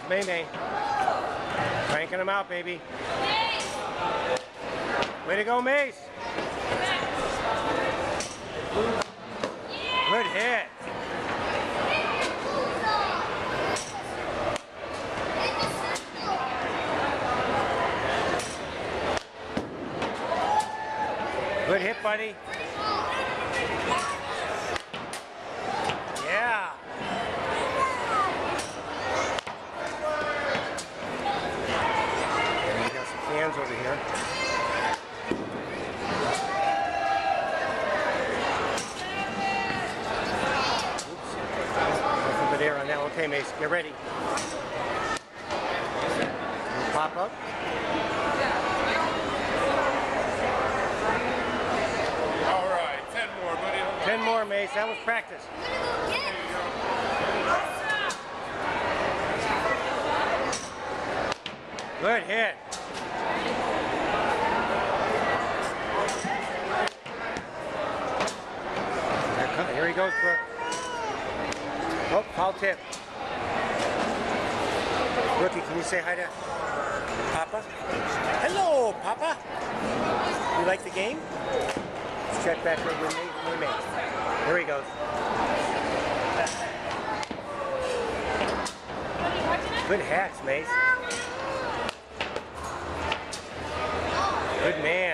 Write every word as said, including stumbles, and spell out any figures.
May May. Cranking them out, baby. Way to go, Mace. Good hit. Good hit, buddy. Yeah. And we got some fans over here. Oops. Nothing but air on that. Okay, Mace, get ready. Pop up. Ten more, Mace. That was practice. Good hit. Here he goes for. Oh, foul tip. Rookie, can you say hi to Papa? Hello, Papa. You like the game? Let's check back with me. With me. Here he goes. Good hats, Mace. Good man.